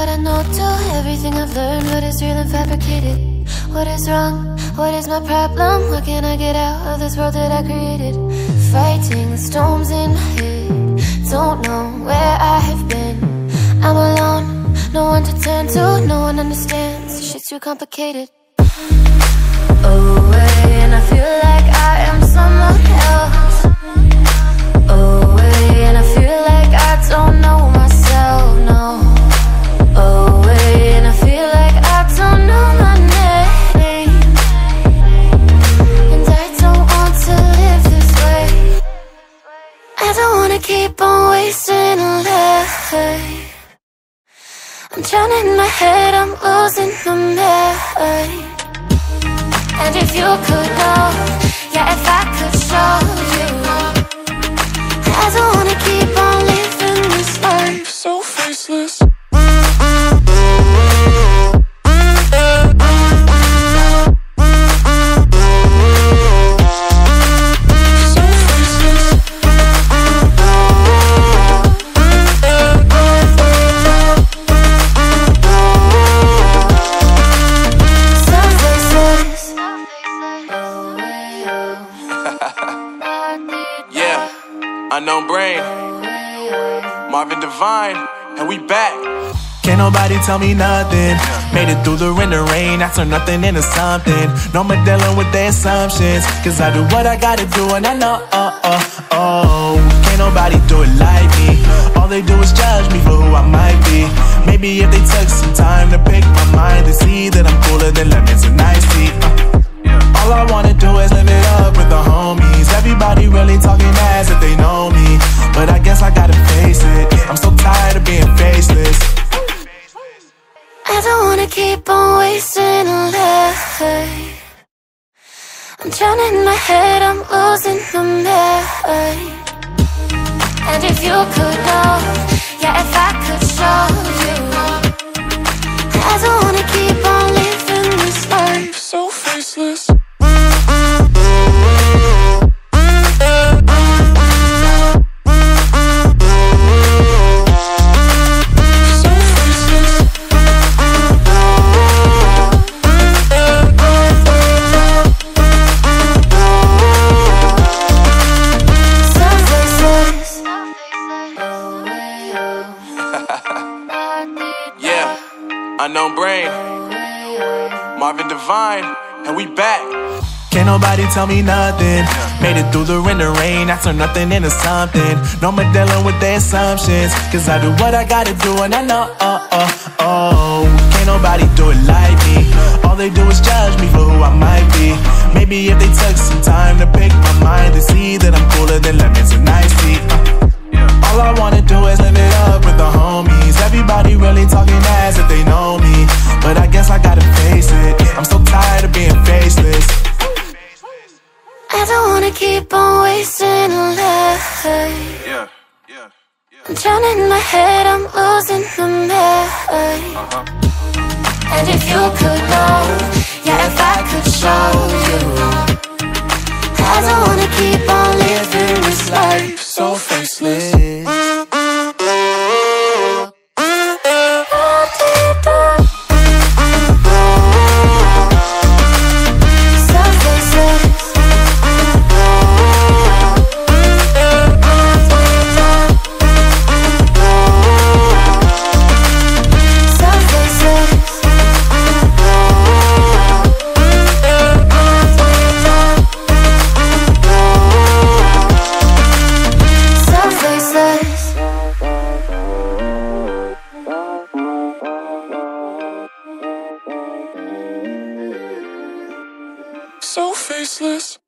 what I know too, everything I've learned, what is real and fabricated. What is wrong? What is my problem? What can I get out of this world that I created? Fighting the storms in my head, don't know where I have been. I'm alone, no one to turn to, no one understands, shit's too complicated. Away, and I feel like I am someone else. Away, and I feel like I don't know myself, no. Away, and I feel like I don't know my name. And I don't want to live this way. I don't wanna keep on wasting a life. I'm drowning in my head, I'm losing my mind. And if you could know, yeah, if I could show you, I don't wanna keep on living this life so faceless. Unknown Brain, Marvin Divine, and we back. Can't nobody tell me nothing. Made it through the rain and rain, I turn nothing into something. No more dealing with their assumptions, cause I do what I gotta do and I know, can't nobody do it like me. All they do is judge me for who I might be. Maybe if they took some time to pick my mind, they see that I'm cooler than lemons and iced tea. All I wanna do is live it up with the homies. Everybody really talking as if they know me, but I guess I gotta face it, I'm so tired of being faceless. I don't wanna keep on wasting a life. I'm drowning in my head, I'm losing my mind. And if you could know, yeah, if I could show you, I don't wanna keep on living this life so faceless. Yeah, Unknown Brain, Marvin Divine, and we back. Can't nobody tell me nothing. Made it through the rain and rain, I turn nothing into something. No more dealing with their assumptions, cause I do what I gotta do and I know, can't nobody do it like me. All they do is judge me for who I might be. Maybe if they took some time to pick my mind, they see that I'm cooler than lemons and iced tea. All I wanna do is live it up with the homies. Everybody really talking as if they know me, but I guess I gotta face it, I'm so tired of being faceless. I don't wanna keep on wasting a life. I'm drowning in my head, I'm losing my mind. And if you could know, yeah, if I could show you, I don't wanna keep on living this life so faceless. So faceless.